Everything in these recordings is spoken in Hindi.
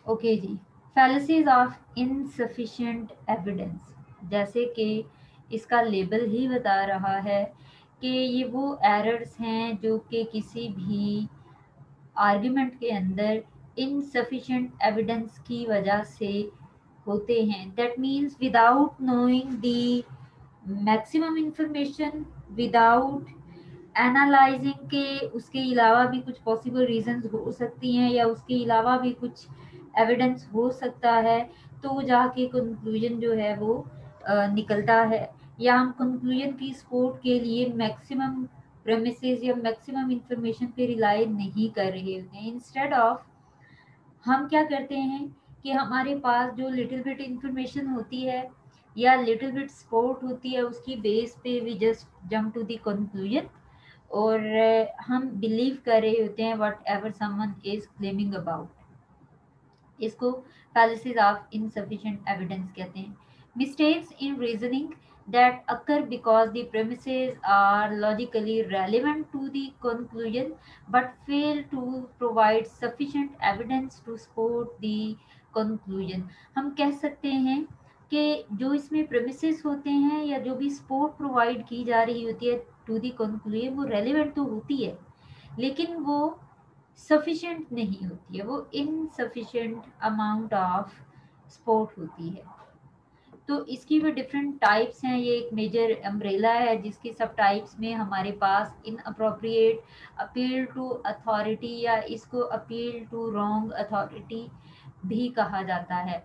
ओके जी। फैलेसीज ऑफ इनसफिशिएंट एविडेंस, जैसे कि इसका लेबल ही बता रहा है कि ये वो एरर्स हैं जो कि किसी भी आर्ग्यूमेंट के अंदर इनसफिशिएंट एविडेंस की वजह से होते हैं। That means without knowing the maximum information, without analyzing के उसके अलावा भी कुछ पॉसिबल रीजंस हो सकती हैं या उसके अलावा भी कुछ एविडेंस हो सकता है, तो जाके कंक्लूजन जो है वो निकलता है। या हम कंक्लूजन की सपोर्ट के लिए मैक्सिमम प्रेमिसेस या मैक्सिमम इंफॉर्मेशन पे रिलाई नहीं कर रहे होते हैं। इंस्टेड ऑफ हम क्या करते हैं कि हमारे पास जो लिटिल बिट इंफॉर्मेशन होती है या लिटिल बिट सपोर्ट होती है, उसकी बेस पे we just jump to the conclusion और हम बिलीव कर रहे होते हैं whatever someone is claiming about. इसको fallacies ऑफ insufficient evidence कहते हैं। Mistakes in reasoning that occur because the premises are logically relevant to the conclusion but fail to provide sufficient evidence to support the conclusion। हम कह सकते हैं कि जो इसमें premises होते हैं या जो भी support provide की जा रही होती है to the conclusion, वो relevant तो होती है लेकिन वो सफिशिएंट नहीं होती है, वो इनसफिशिएंट अमाउंट ऑफ सपोर्ट होती है। तो इसकी भी डिफरेंट टाइप्स हैं। ये एक मेजर अम्ब्रेला है जिसकी सब टाइप्स में हमारे पास inappropriate, appeal to authority या इसको अपील टू रॉन्ग अथॉरिटी भी कहा जाता है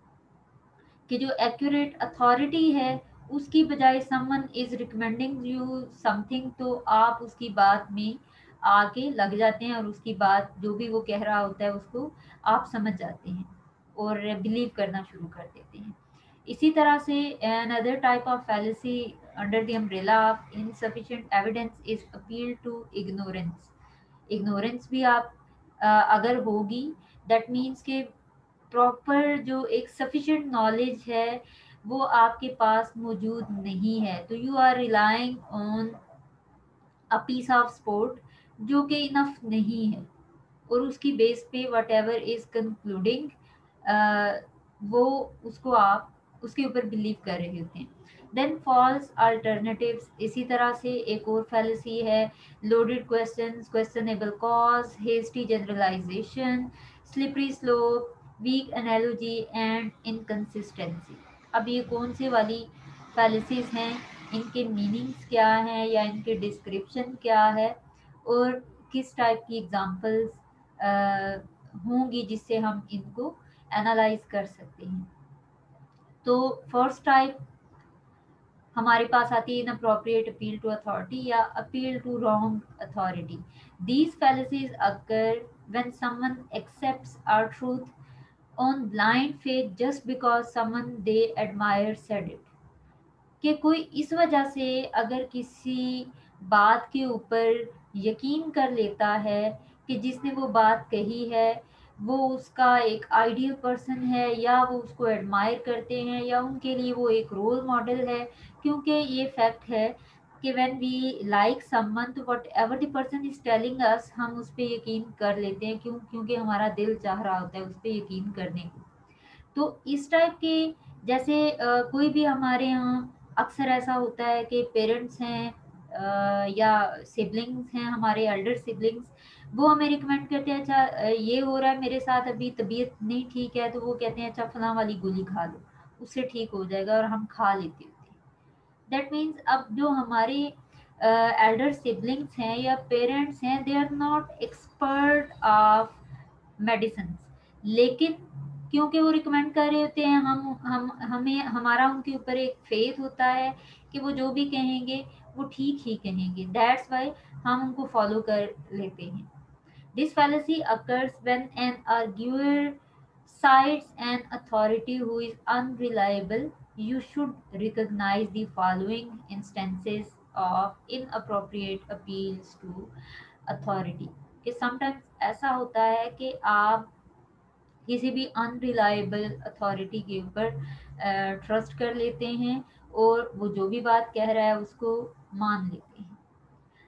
कि जो एक्यूरेट अथॉरिटी है उसकी बजाय someone is recommending you something, तो आप उसकी बात में आके लग जाते हैं और उसकी बात जो भी वो कह रहा होता है उसको आप समझ जाते हैं और बिलीव करना शुरू कर देते हैं। इसी तरह से another type of fallacy under the umbrella of insufficient evidence is appeal to ignorance। Ignorance भी आप अगर होगी, दैट मीन्स के प्रॉपर जो एक सफिशिएंट नॉलेज है वो आपके पास मौजूद नहीं है, तो you are relying on a piece of support जो कि इनफ नहीं है और उसकी बेस पे वट एवर इज कंक्लूडिंग वो उसको आप उसके ऊपर बिलीव कर रहे होते हैं। देन फॉल्स अल्टरनेटिव्स, इसी तरह से एक और फैलेसी है loaded questions, questionable cause, hasty generalization, slippery slope, weak analogy and inconsistency. अब ये कौन से वाली फैलेसीज हैं, इनके मीनिंग्स क्या हैं या इनके डिस्क्रिप्शन क्या है और किस टाइप की एग्जांपल्स होंगी जिससे हम इनको एनालाइज कर सकते हैं। तो फर्स्ट टाइप हमारे पास आती है इनअप्रोप्रिएट अपील टू अथॉरिटी या appeal to wrong authority. These fallacies occur when someone accepts our truth on blind faith just because someone they admire said it. कि कोई इस वजह से अगर किसी बात के ऊपर यकीन कर लेता है कि जिसने वो बात कही है वो उसका एक आइडियल पर्सन है या वो उसको एडमायर करते हैं या उनके लिए वो एक रोल मॉडल है। क्योंकि ये फैक्ट है कि व्हेन वी लाइक समवन तो whatever the person is telling us हम उस पर यकीन कर लेते हैं, क्योंकि हमारा दिल चाह रहा होता है उस पर यकीन करने को। तो इस टाइप के जैसे कोई भी हमारे यहाँ अक्सर ऐसा होता है कि पेरेंट्स हैं या सिबलिंग्स हैं, हमारे एल्डर सिबलिंग्स, वो हमें रिकमेंड करते हैं अच्छा ये हो रहा है मेरे साथ, अभी तबीयत नहीं ठीक है, तो वो कहते हैं अच्छा फलां वाली गोली खा लो उससे ठीक हो जाएगा और हम खा लेते होते हैं। दैट मीन्स अब जो हमारे एल्डर सिबलिंग्स हैं या पेरेंट्स हैं they are not expert of medicine, लेकिन क्योंकि वो रिकमेंड कर रहे होते हैं हम हमें हमारा उनके ऊपर एक फेथ होता है कि वो जो भी कहेंगे वो ठीक ही कहेंगे, दैट्स वाई हम उनको फॉलो कर लेते हैं। दिस fallacy occurs when an arguer cites an authority who is unreliable. You should recognize the following instances of inappropriate appeals to authority। कि sometimes ऐसा होता है कि आप किसी भी अनरिलायबल अथॉरिटी के ऊपर ट्रस्ट कर लेते हैं और वो जो भी बात कह रहा है उसको मान लेते हैं।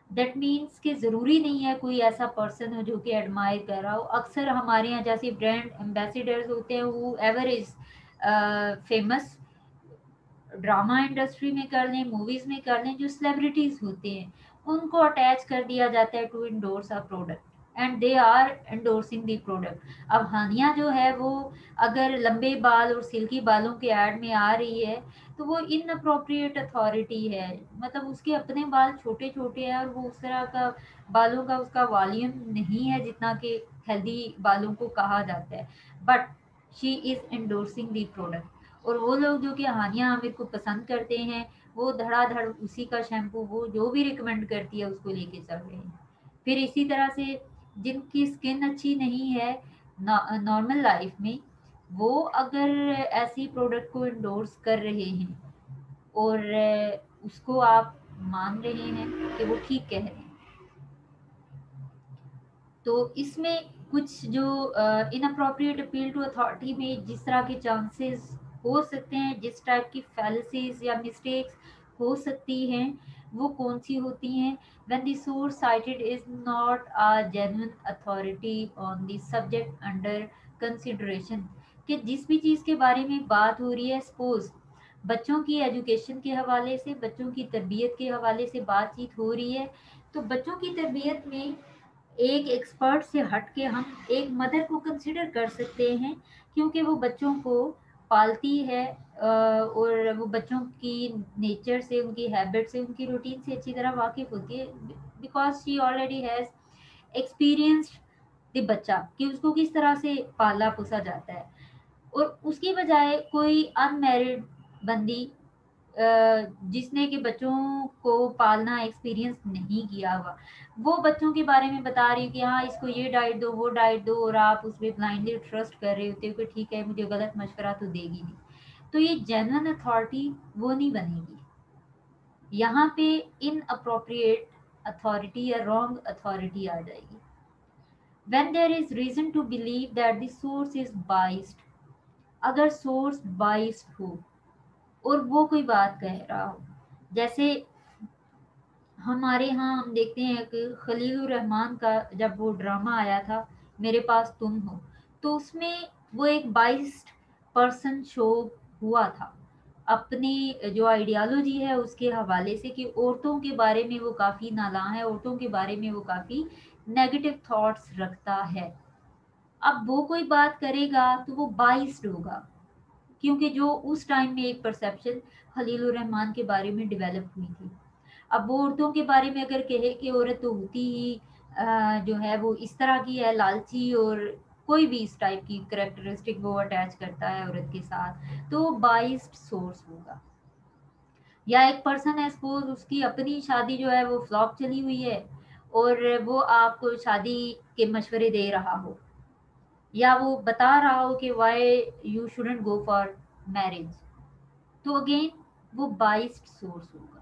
दैट मीन्स कि ज़रूरी नहीं है कोई ऐसा पर्सन हो जो कि एडमायर कर रहा हो। अक्सर हमारे यहाँ जैसे ब्रांड एम्बेसडर्स होते हैं, वो ever is famous, drama industry में कर लें, मूवीज में कर लें, जो सेलिब्रिटीज होते हैं उनको अटैच कर दिया जाता है to endorse a product and they are endorsing the product. अब हानिया जो है वो अगर लंबे बाल और सिल्की बालों के ऐड में आ रही है तो वो इनअप्रोप्रिएट अथॉरिटी है। मतलब उसके अपने बाल छोटे छोटे हैं और वो उस तरह का बालों का उसका वॉल्यूम नहीं है जितना कि हेल्दी बालों को कहा जाता है, but she is endorsing the product. और वो लोग जो कि हानिया आमिर को पसंद करते हैं वो धड़ाधड़ उसी का शैम्पू वो जो भी रिकमेंड करती है उसको लेके चल रहे हैं। फिर इसी तरह से जिनकी स्किन अच्छी नहीं है नॉर्मल लाइफ में, वो अगर ऐसी प्रोडक्ट को इंडोर्स कर रहे हैं और उसको आप मान रहे हैं कि वो ठीक कह रहे हैं, तो इसमें कुछ जो इनअप्रोप्रिएट अपील टू अथॉरिटी में जिस तरह के चांसेस हो सकते हैं, जिस टाइप की फैलेसीज या मिस्टेक्स हो सकती हैं, वो कौन सी होती हैं? When the source cited is not a genuine authority on the subject under consideration. कि जिस भी चीज़ के बारे में बात हो रही है, सपोज बच्चों की एजुकेशन के हवाले से, बच्चों की तरबियत के हवाले से बातचीत हो रही है, तो बच्चों की तरबियत में एक एक्सपर्ट से हट के हम एक मदर को कंसिडर कर सकते हैं, क्योंकि वो बच्चों को पालती है और वो बच्चों की नेचर से, उनकी हैबिट से, उनकी रूटीन से अच्छी तरह वाकिफ होती है, because she already has experienced the बच्चा कि उसको किस तरह से पाला पोसा जाता है। और उसकी बजाय कोई अनमैरिड बंदी जिसने कि बच्चों को पालना एक्सपीरियंस नहीं किया हुआ, वो बच्चों के बारे में बता रही है कि हाँ इसको ये डाइट दो, वो डाइट दो, और आप उस पर ब्लाइंडली ट्रस्ट कर रहे होते हो कि ठीक है मुझे गलत मशवरा तो देगी नहीं, तो ये जेन्युइन अथॉरिटी वो नहीं बनेगी। यहाँ पे इन अप्रोप्रिएट अथॉरिटी या रॉन्ग अथॉरिटी आ जाएगी। when there is reason to believe that the source is biased, अगर सोर्स बाइस्ड हो और वो कोई बात कह रहा हो, जैसे हमारे यहाँ हम देखते हैं कि खलीलुर रहमान का जब वो ड्रामा आया था मेरे पास तुम हो, तो उसमें वो एक बाइस्ड पर्सन शो हुआ था अपनी जो आइडियोलॉजी है उसके हवाले से, कि औरतों के बारे में वो काफ़ी नालां है, औरतों के बारे में वो काफ़ी नेगेटिव थॉट्स रखता है। अब वो कोई बात करेगा तो वो बाइस्ड होगा, क्योंकि जो उस टाइम में एक परसेप्शन खलीलुर रहमान के बारे में डेवलप हुई थी। अब वो औरतों के बारे में अगर कहे कि औरत तो होती ही जो है वो इस तरह की है, लालची, और कोई भी इस टाइप की करेक्टरिस्टिक वो अटैच करता है औरत के साथ, तो बाइस्ड सोर्स होगा। या एक पर्सन है, सपोज उसकी अपनी शादी जो है वो फ्लॉप चली हुई है और वो आपको शादी के मशवरे दे रहा हो, या वो बता रहा हो कि why you shouldn't go for marriage, तो अगेन वो बाइस्ड सोर्स होगा।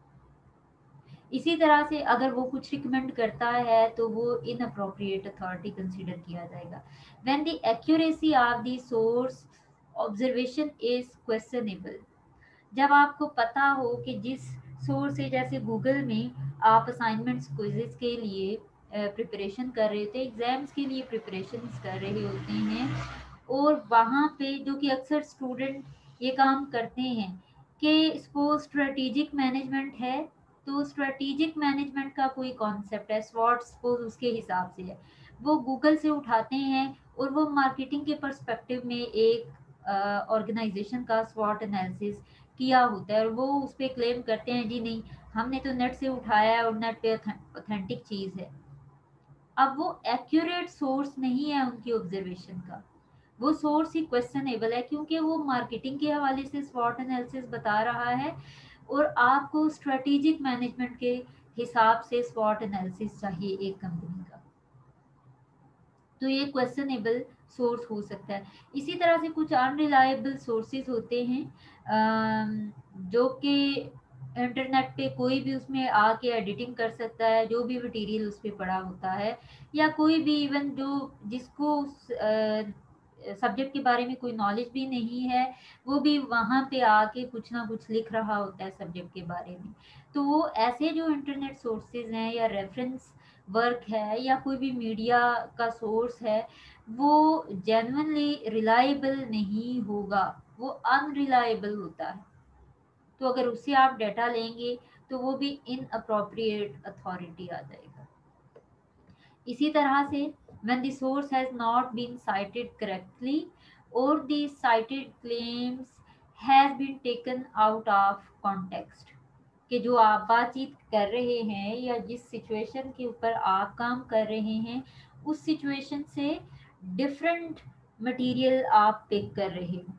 इसी तरह से अगर वो कुछ रिकमेंड करता है तो वो इनअप्रोप्रिएट अथॉरिटी कंसीडर किया जाएगा। When the accuracy of the source observation is questionable, जब आपको पता हो कि जिस सोर्स से, जैसे गूगल में आप असाइनमेंट्स क्विजेस के लिए प्रिपरेशन कर रहे थे, एग्जाम्स के लिए प्रिपरेशन कर रहे होते हैं, और वहाँ पे जो कि अक्सर स्टूडेंट ये काम करते हैं कि सपोज स्ट्रेटेजिक मैनेजमेंट है, तो स्ट्रेटेजिक मैनेजमेंट का कोई कॉन्सेप्ट है, स्वॉट सपोज उसके हिसाब से है, वो गूगल से उठाते हैं और वो मार्केटिंग के पर्सपेक्टिव में एक ऑर्गेनाइजेशन का स्वॉट एनालिसिस किया होता है, और वो उस पर क्लेम करते हैं जी नहीं हमने तो नेट से उठाया है और नेट पे ऑथेंटिक चीज़ है। अब वो एक्यूरेट सोर्स नहीं है उनकी ऑब्जर्वेशन का, वो सोर्स ही क्वेश्चनेबल है, क्योंकि वो मार्केटिंग के हवाले से स्वॉट एनालिसिस बता रहा है और आपको स्ट्रेटेजिक मैनेजमेंट के हिसाब से स्वॉट एनालिसिस चाहिए एक कंपनी का, तो ये क्वेश्चनेबल सोर्स हो सकता है। इसी तरह से कुछ अनरिलायबल सोर्सेज होते हैं जो कि इंटरनेट पे कोई भी उसमें आके एडिटिंग कर सकता है, जो भी मटेरियल उस पर पड़ा होता है, या कोई भी इवन जो जिसको सब्जेक्ट के बारे में कोई नॉलेज भी नहीं है, वो भी वहाँ पे आके कुछ ना कुछ लिख रहा होता है सब्जेक्ट के बारे में। तो वो ऐसे जो इंटरनेट सोर्सेज हैं या रेफरेंस वर्क है या कोई भी मीडिया का सोर्स है, वो जेन्युइनली रिलायबल नहीं होगा, वो अनरिलायबल होता है। तो अगर उससे आप डाटा लेंगे तो वो भी इन अप्रोप्रिएट अथॉरिटी आ जाएगा। इसी तरह से when the source has not been cited correctly or the cited claims has been taken out of context, कि जो आप बातचीत कर रहे हैं या जिस सिचुएशन के ऊपर आप काम कर रहे हैं उस सिचुएशन से डिफरेंट मटेरियल आप पिक कर रहे हो,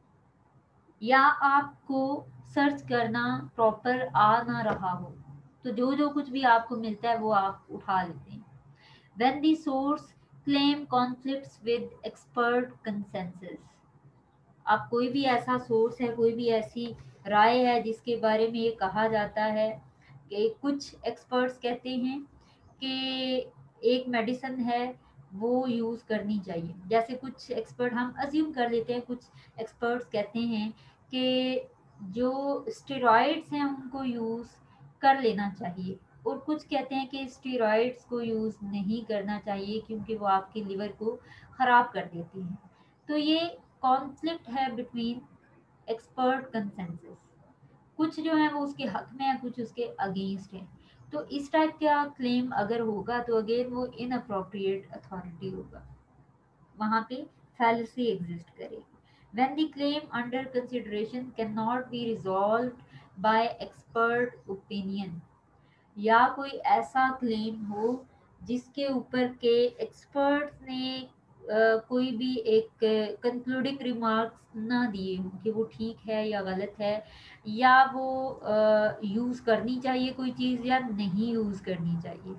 या आपको सर्च करना प्रॉपर आ ना रहा हो, तो जो जो कुछ भी आपको मिलता है वो आप उठा लेते हैं। When the source claim conflicts with expert consensus, अब कोई भी ऐसा सोर्स है, कोई भी ऐसी राय है जिसके बारे में ये कहा जाता है कि कुछ एक्सपर्ट्स कहते हैं कि एक मेडिसिन है वो यूज़ करनी चाहिए, जैसे कुछ एक्सपर्ट हम अज्यूम कर लेते हैं, कुछ एक्सपर्ट्स कहते हैं कि जो स्टेरॉइड्स हैं उनको यूज़ कर लेना चाहिए, और कुछ कहते हैं कि स्टेरॉइड्स को यूज़ नहीं करना चाहिए क्योंकि वो आपके लिवर को ख़राब कर देती हैं। तो ये कॉन्फ्लिक्ट है बिटवीन एक्सपर्ट कंसेंसस, कुछ जो है वो उसके हक में है, कुछ उसके अगेंस्ट है। तो इस टाइप का क्लेम अगर होगा तो अगेन वो इनअप्रोप्रिएट अथॉरिटी होगा, वहाँ पे fallacy एग्जिस्ट करेगी। when the claim under consideration cannot be resolved by expert opinion, या कोई ऐसा क्लेम हो जिसके ऊपर के एक्सपर्ट्स ने कोई भी एक कंक्लूडिंग रिमार्क्स ना दिए हों कि वो ठीक है या गलत है, या वो यूज़ करनी चाहिए कोई चीज़ या नहीं यूज़ करनी चाहिए,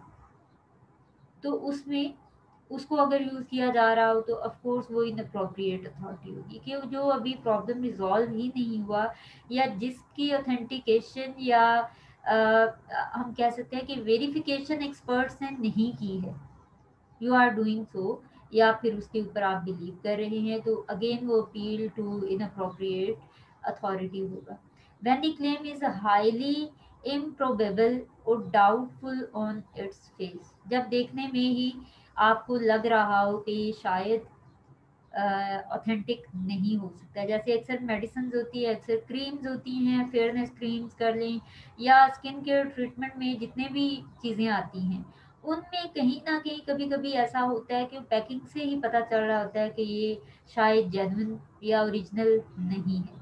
तो उसमें उसको अगर यूज़ किया जा रहा हो तो ऑफ कोर्स वो इनअप्रोप्रिएट अथॉरिटी होगी, कि जो अभी प्रॉब्लम रिजॉल्व ही नहीं हुआ या जिसकी ऑथेंटिकेशन या हम कह सकते हैं कि वेरिफिकेशन एक्सपर्ट्स ने नहीं की है, यू आर डूइंग सो, या फिर उसके ऊपर आप बिलीव कर रहे हैं, तो अगेन वो अपील टू इनअप्रोप्रिएट अथॉरिटी होगा। When the claim is highly improbable और डाउटफुल ऑन इट्स फेस, जब देखने में ही आपको लग रहा हो कि ये शायद ऑथेंटिक नहीं हो सकता, जैसे अक्सर मेडिसिन होती है, अक्सर क्रीम्स होती हैं, फेयरनेस क्रीम्स कर लें या स्किन केयर ट्रीटमेंट में जितने भी चीज़ें आती हैं उनमें कहीं ना कहीं कभी कभी ऐसा होता है कि पैकिंग से ही पता चल रहा होता है कि ये शायद जेन्युइन या ओरिजिनल नहीं है।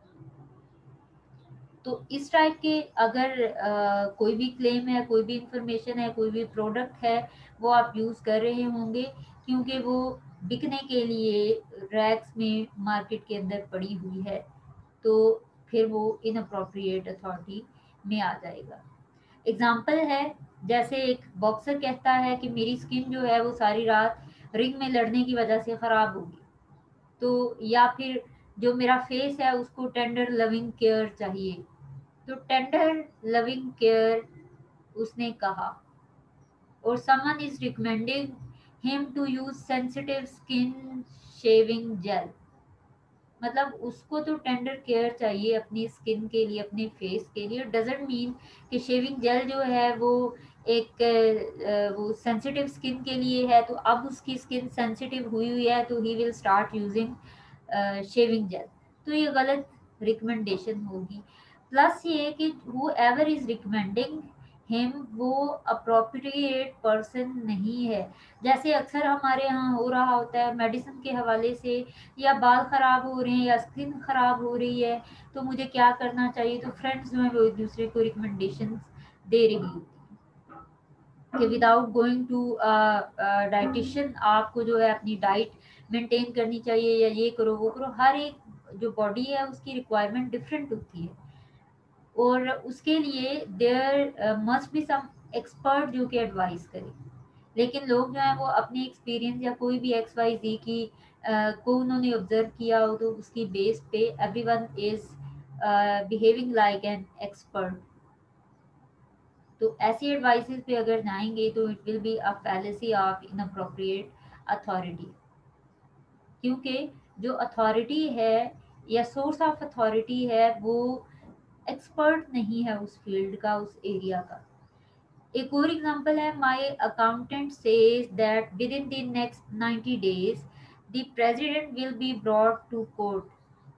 तो इस टाइप के अगर कोई भी क्लेम है, कोई भी इंफॉर्मेशन है, कोई भी प्रोडक्ट है वो आप यूज़ कर रहे होंगे क्योंकि वो बिकने के लिए रैक्स में मार्केट के अंदर पड़ी हुई है, तो फिर वो इनअप्रोप्रिएट अथॉरिटी में आ जाएगा। एग्जाम्पल है, जैसे एक बॉक्सर कहता है कि मेरी स्किन जो है वो सारी रात रिंग में लड़ने की वजह से ख़राब होगी, तो या फिर जो मेरा फेस है उसको टेंडर लविंग केयर चाहिए, तो टेंडर लविंग केयर उसने कहा, और someone is recommending him to use sensitive skin shaving gel, मतलब उसको तो टेंडर केयर चाहिए अपनी स्किन के लिए, अपने फेस के लिए, डजेंट मीन कि शेविंग जेल जो है वो एक वो सेंसिटिव स्किन के लिए है, तो अब उसकी स्किन सेंसिटिव हुई हुई है तो ही will start using shaving gel, तो ये गलत रिकमेंडेशन होगी। प्लस ये कि whoever is recommending him वो अप्रोप्रिएट पर्सन नहीं है, जैसे अक्सर हमारे यहाँ हो रहा होता है मेडिसिन के हवाले से, या बाल ख़राब हो रहे हैं या स्किन ख़राब हो रही है तो मुझे क्या करना चाहिए, तो फ्रेंड्स जो है वो एक दूसरे को रिकमेंडेशन दे रही होती कि विदाउट गोइंग टू डाइटिशियन आपको जो है अपनी डाइट मेंटेन करनी चाहिए, या ये करो वो करो, हर एक जो बॉडी है उसकी रिक्वायरमेंट डिफरेंट होती है, और उसके लिए there must be some expert जो कि एडवाइस करे। लेकिन लोग जो है वो अपनी एक्सपीरियंस या कोई भी एक्स वाई जी की को उन्होंने ऑब्जर्व किया हो तो उसकी बेस पे everyone is behaving like an expert, तो ऐसी एडवाइसेस पे अगर जाएंगे तो it will be a fallacy of inappropriate authority. क्योंकि जो अथॉरिटी है या सोर्स ऑफ अथॉरिटी है वो एक्सपर्ट नहीं है उस फील्ड का, उस एरिया का। एक और एग्जांपल है, my accountant says that within the next 90 days the president will be brought to court.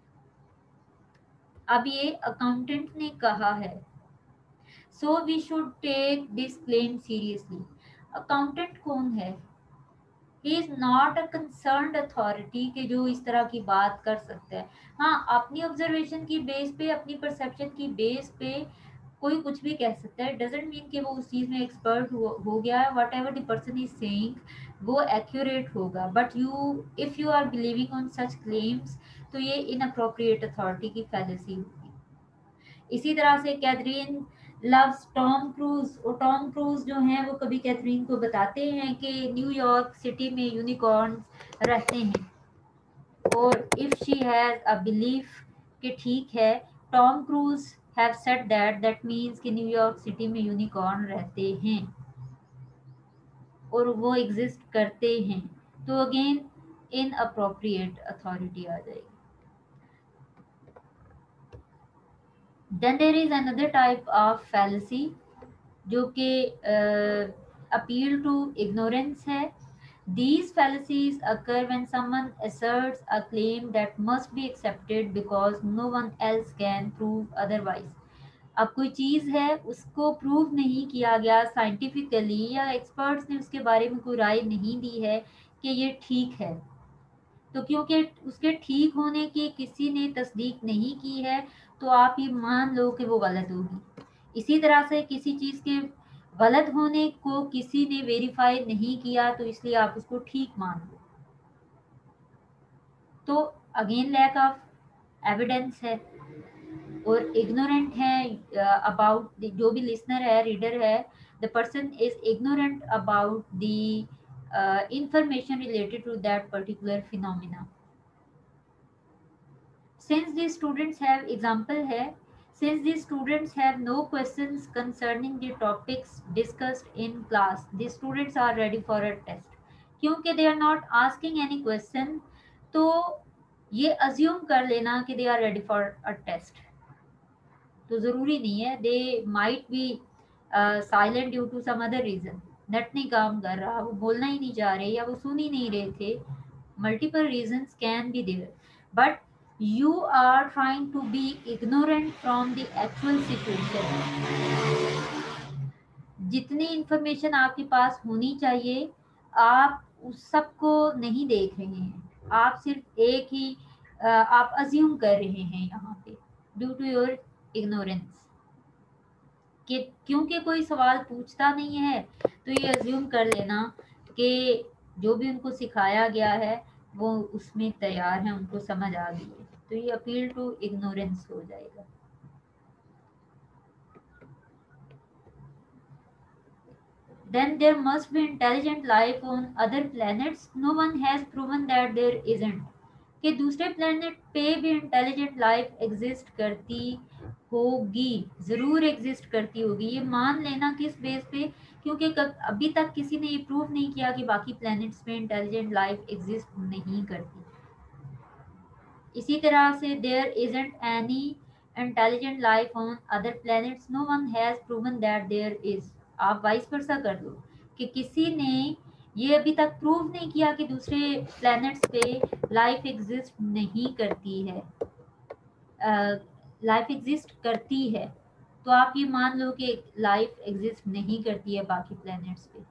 अब ये अकाउंटेंट ने कहा है, so we should take this claim seriously. Accountant कौन है? He is not a concerned authority के जो इस तरह की बात कर सकते हैं। हाँ, अपनी ऑब्जर्वेशन की बेस पे, अपनी परसेप्शन की बेस पे कोई कुछ भी कह सकता है, डजेंट मीन कि वो उस चीज में एक्सपर्ट हो गया है। Whatever the person is saying वो एक्यूरेट होगा, but you if you are believing on such claims तो ये इनअप्रोप्रिएट अथॉरिटी की फैलेसी होगी। इसी तरह से कैथरीन लव्स टॉम क्रूज, और टॉम क्रूज जो हैं वो कभी कैथरीन को बताते हैं कि न्यूयॉर्क सिटी में यूनिकॉर्न्स रहते हैं, और if she has a belief कि ठीक है, Tom Cruise have said that, that means कि न्यूयॉर्क सिटी में यूनिकॉर्न रहते हैं और वो एग्जिस्ट करते हैं, तो अगेन इन अप्रोप्रिएट अथॉरिटी आ जाएगी। Then there is another type of fallacy जो कि अपील टू इग्नोरेंस है। These fallacies occur when someone asserts a claim that must be accepted because no one else can prove otherwise. अब कोई चीज है, उसको प्रूव नहीं किया गया साइंटिफिकली, या एक्सपर्ट्स ने उसके बारे में कोई राय नहीं दी है कि ये ठीक है, तो क्योंकि उसके ठीक होने की किसी ने तस्दीक नहीं की है, तो आप ये मान लो कि वो गलत होगी। इसी तरह से किसी चीज के गलत होने को किसी ने वेरीफाई नहीं किया, तो इसलिए आप उसको ठीक मान लो। तो अगेन लैक ऑफ एविडेंस है, और इग्नोरेंट है अबाउट जो भी लिसनर है, रीडर है, the person is ignorant about the information related to that particular phenomena. Since the students have example है, since the students have no questions concerning the topics discussed in class, the students are ready for a test। क्योंकि they are not asking any question, तो ये assume कर लेना कि they are ready for a test, तो ज़रूरी नहीं है। They might be silent due to some other reason, net नहीं काम कर रहा, वो बोलना ही नहीं चाह रहे, या वो सुन ही नहीं रहे थे। Multiple reasons can be there, but you are trying to be ignorant from the actual situation। जितनी इंफॉर्मेशन आपके पास होनी चाहिए, आप उस सबको नहीं देख रहे हैं, आप सिर्फ एक ही आप अज्यूम कर रहे हैं यहाँ पे, ड्यू टू योर इग्नोरेंस। कि क्योंकि कोई सवाल पूछता नहीं है, तो ये अज्यूम कर लेना कि जो भी उनको सिखाया गया है वो उसमें तैयार है, उनको समझ आ गई है, तो ये अपील टू इग्नोरेंस हो जाएगा। Then there must be intelligent life on other planets. No one has proven that there isn't। कि दूसरे प्लेनेट पे भी इंटेलिजेंट लाइफ एग्जिस्ट करती होगी, जरूर एग्जिस्ट करती होगी, ये मान लेना। किस बेस पे? क्योंकि अभी तक किसी ने ये प्रूव नहीं किया कि बाकी प्लैनेट्स पे इंटेलिजेंट लाइफ एग्जिस्ट नहीं करती। इसी तरह से there isn't any intelligent life on other planets, no one has proven that there is. आप वाइस वर्सा कर दो कि किसी ने ये अभी तक प्रूव नहीं किया कि दूसरे प्लैनेट्स पे लाइफ एग्जिस्ट नहीं करती है, लाइफ एग्जिस्ट करती है, तो आप ये मान लो कि लाइफ एग्जिस्ट नहीं करती है बाकी प्लैनेट्स पे।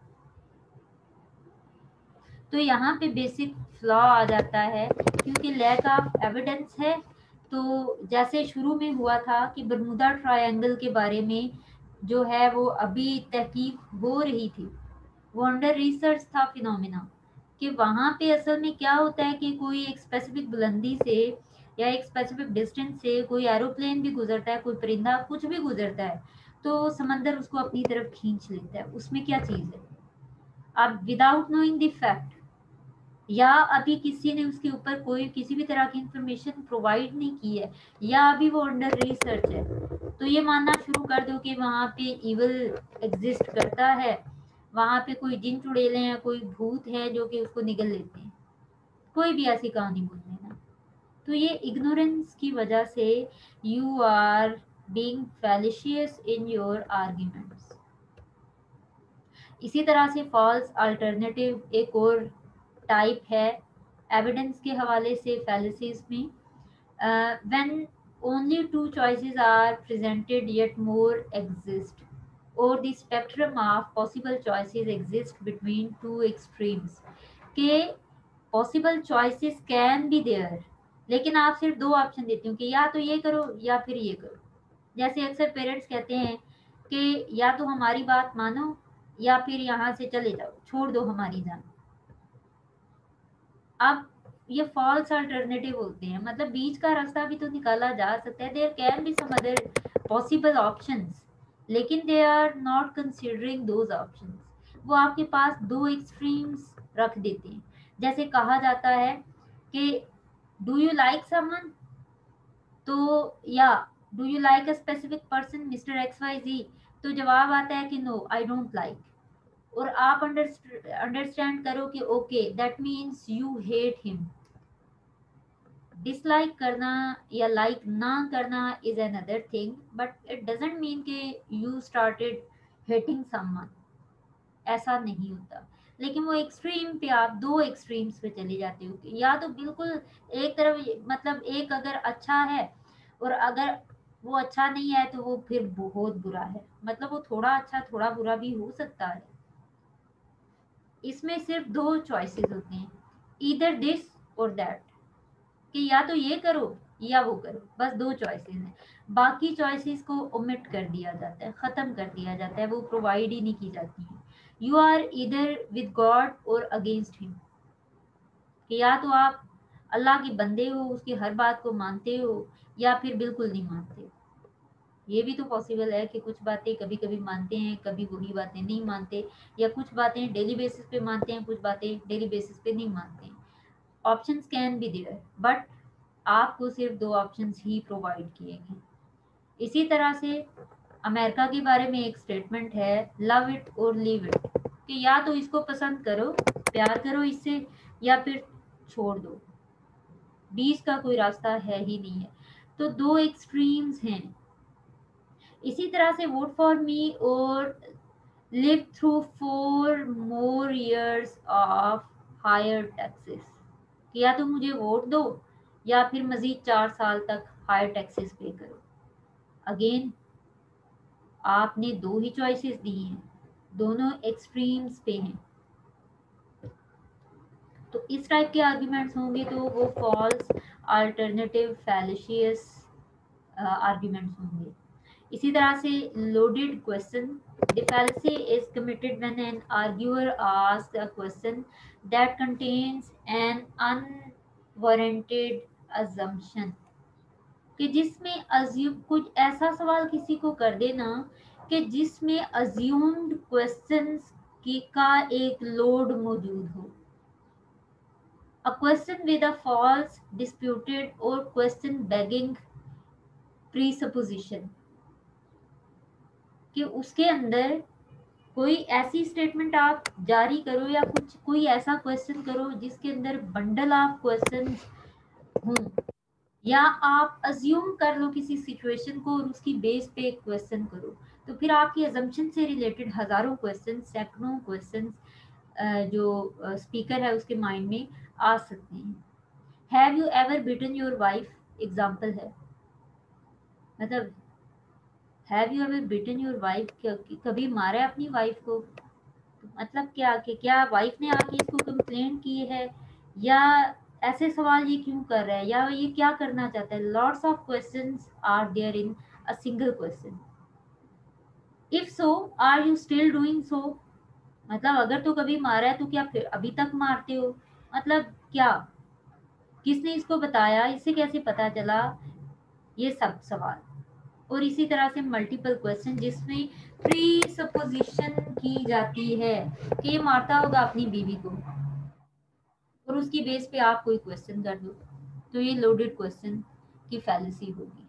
तो यहाँ पे बेसिक फ्लॉ आ जाता है, क्योंकि लैक ऑफ एविडेंस है। तो जैसे शुरू में हुआ था कि बरमुदा ट्रायंगल के बारे में जो है वो अभी तहकीक हो रही थी, वो अंडर रिसर्च था फिनोमिना, कि वहाँ पे असल में क्या होता है कि कोई एक स्पेसिफिक बुलंदी से या एक स्पेसिफिक डिस्टेंस से कोई एरोप्लेन भी गुजरता है, कोई परिंदा कुछ भी गुजरता है, तो समंदर उसको अपनी तरफ खींच लेता है। उसमें क्या चीज़ है? अब विदाउट नोइंग द फैक्ट, या अभी किसी ने उसके ऊपर कोई किसी भी तरह की इंफॉर्मेशन प्रोवाइड नहीं की है, या अभी वो अंडर रिसर्च है, तो ये मानना शुरू कर दो कि वहाँ पे इविल एग्जिस्ट करता है, वहाँ पे कोई जिन चुड़ैले हैं, कोई भूत है जो कि उसको निगल लेते हैं। कोई भी ऐसी कहानी बोल देना। तो ये इग्नोरेंस की वजह से you are being fallacious in your arguments. इसी तरह से फॉल्स अल्टरनेटिव एक और टाइप है एविडेंस के हवाले से फैलिसीज में। when only two choices are presented yet more exist, or the spectrum of possible choices exist between two extremes, के possible choices can be there, लेकिन आप सिर्फ दो ऑप्शन देते हो कि या तो ये करो या फिर ये करो। जैसे अक्सर पेरेंट्स कहते हैं कि या तो हमारी बात मानो या फिर यहाँ से चले जाओ, छोड़ दो हमारी जान। अब ये फॉल्स अल्टरनेटिव होते हैं, मतलब बीच का रास्ता भी तो निकाला जा सकता है। There can be some other possible options, लेकिन they are not considering those options. वो आपके पास दो एक्सट्रीम्स रख देते हैं। जैसे कहा जाता है कि डू यू लाइक समवन, तो या do you like a specific person mister X Y Z, तो जवाब आता है कि नो आई डोंट लाइक। और आप अंडरस्टैंड करो कि okay that means you hate him. Dislike करना या लाइक ना करना is another thing, but it doesn't mean कि यू स्टार्टेड हेटिंग समवन, ऐसा नहीं होता। लेकिन वो एक्सट्रीम पे आप दो एक्सट्रीम्स पे चले जाते हो कि या तो बिल्कुल एक तरफ, मतलब एक अगर अच्छा है और अगर वो अच्छा नहीं है तो वो फिर बहुत बुरा है, मतलब वो थोड़ा अच्छा थोड़ा बुरा भी हो सकता है। इसमें सिर्फ दो चॉइसेस होते हैं, ईदर दिस और दैट, कि या तो ये करो या वो करो, बस दो चॉइसेस हैं। बाकी चॉइसेस को ओमिट कर दिया जाता है, खत्म कर दिया जाता है, वो प्रोवाइड ही नहीं की जाती है। You are either with God और अगेंस्ट हिम, कि या तो आप अल्लाह के बंदे हो, उसकी हर बात को मानते हो, या फिर बिल्कुल नहीं मानते। ये भी तो पॉसिबल है कि कुछ बातें कभी कभी मानते हैं, कभी वही बातें नहीं मानते, या कुछ बातें डेली बेसिस पे मानते हैं, कुछ बातें डेली बेसिस पे नहीं मानते हैं। Options can be there, but आपको सिर्फ दो ऑप्शंस ही प्रोवाइड किए गए। इसी तरह से अमेरिका के बारे में एक स्टेटमेंट है, लव इट और लीव इट, कि या तो इसको पसंद करो, प्यार करो इससे, या फिर छोड़ दो। बीच का कोई रास्ता है ही नहीं है। तो दो एक्सट्रीम्स हैं। इसी तरह से वोट फॉर मी और live through 4 more years of higher taxes, कि या तो मुझे वोट दो या फिर मजीद 4 साल तक हायर टैक्सेस पे करो। अगेन आपने दो ही चॉइसेस दी हैं, दोनों एक्सट्रीम्स पे हैं। तो इस टाइप के आर्ग्यूमेंट्स होंगे तो वो फॉल्स अल्टरनेटिव फैलिशियस आर्ग्यूमेंट्स होंगे। इसी तरह से loaded question, the fallacy is committed when an arguer asks a question that contains an unwarranted assumption, कि जिसमें अज्यूम कुछ ऐसा सवाल किसी को कर देना कि जिसमें अज्यूम्ड क्वेश्चंस की का एक लोड मौजूद हो। A question with a false, disputed or question begging presupposition, कि उसके अंदर कोई ऐसी स्टेटमेंट आप जारी करो या कुछ कोई ऐसा क्वेश्चन करो जिसके अंदर बंडल ऑफ क्वेश्चंस हों, या आप अज्यूम कर लो किसी सिचुएशन को और उसकी बेस पे एक क्वेश्चन करो। तो फिर आपकी अजम्पशन से रिलेटेड हजारों क्वेश्चन, सैकड़ों क्वेश्चन जो स्पीकर है उसके माइंड में आ सकते हैं। Have you ever beaten your wife example है, मतलब have you ever beaten your wife, कभी मारा है अपनी वाइफ को? मतलब क्या कि क्या वाइफ ने आके इसको कंप्लेन की है, या ऐसे सवाल ये क्यों कर रहा है, या ये क्या करना चाहता है। Lots of questions are there in a single question. If so are you still doing so, मतलब अगर तो कभी मारा है तो क्या फिर अभी तक मारते हो, मतलब क्या, किसने इसको बताया, इससे कैसे पता चला, ये सब सवाल। और इसी तरह से मल्टीपल क्वेश्चन जिसमें प्री सपोजिशन की जाती है कि ये मारता होगा अपनी बीवी को, और उसकी बेस पे आप कोई क्वेश्चन कर दो, तो ये लोडेड क्वेश्चन की फैलेसी होगी।